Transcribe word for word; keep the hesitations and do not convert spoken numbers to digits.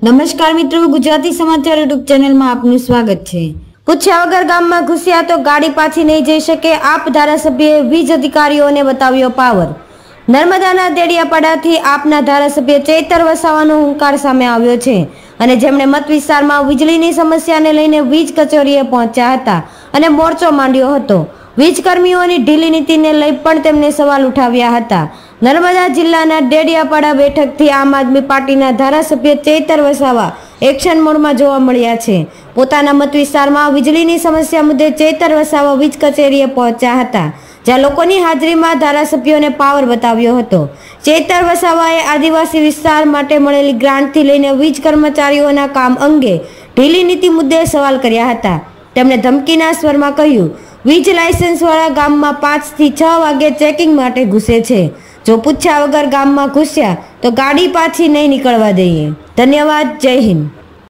નમસ્કાર મિત્રો, ગુજરાતી સમાચાર યુટ્યુબ ચેનલમાં આપનું સ્વાગત છે। પૂછ્યા વગર ગામમાં ઘૂસ્યા તો ગાડી પાછી નહીં જઈ શકે, આપ ધારાસભ્યએ વીજ અધિકારીઓને બતાવ્યો પાવર। નર્મદાના દેડિયાપાડાથી આપના ધારાસભ્ય ચૈતર વસાવાનો હુંકાર સામે આવ્યો છે અને જેમણે મત વિસ્તારમાં વીજળીની સમસ્યાને લઈને વીજ કચેરીએ પહોંચ્યા હતા અને મોરચો માંડ્યો હતો। વીજ કર્મીઓની ઢીલી નીતિને લઈ પણ તેમણે સવાલ ઉઠાવ્યા હતા। નર્મદા જિલ્લાના ડેડિયાપાડા બેઠકથી આમ આદમી પાર્ટીના ધારાસભ્ય ચૈતર વસાવા એક્શન મોડમાં જોવા મળ્યા છે। પોતાના મત વિસ્તારમાં વીજળીની સમસ્યા મુદ્દે ચૈતર વસાવા વીજ કચેરીએ પહોંચ્યા હતા, જ્યાં લોકોની હાજરીમાં ધારાસભ્યોને પાવર બતાવ્યો હતો। ચૈતર વસાવાએ આદિવાસી વિસ્તાર માટે મળેલી ગ્રાન્ટથી લઈને વીજ કર્મચારીઓના કામ અંગે ઢીલી નીતિ મુદ્દે સવાલ કર્યા હતા। તેમણે ધમકીના સ્વરમાં કહ્યું, વીજ લાયસન્સવાળા ગામમાં પાંચથી છ વાગે ચેકિંગ માટે ઘૂસે છે। જો પૂછ્યા વગર ગામમાં ઘૂસ્યા તો ગાડી પાછી નહીં નીકળવા દઈએ। ધન્યવાદ। જય હિન્દ।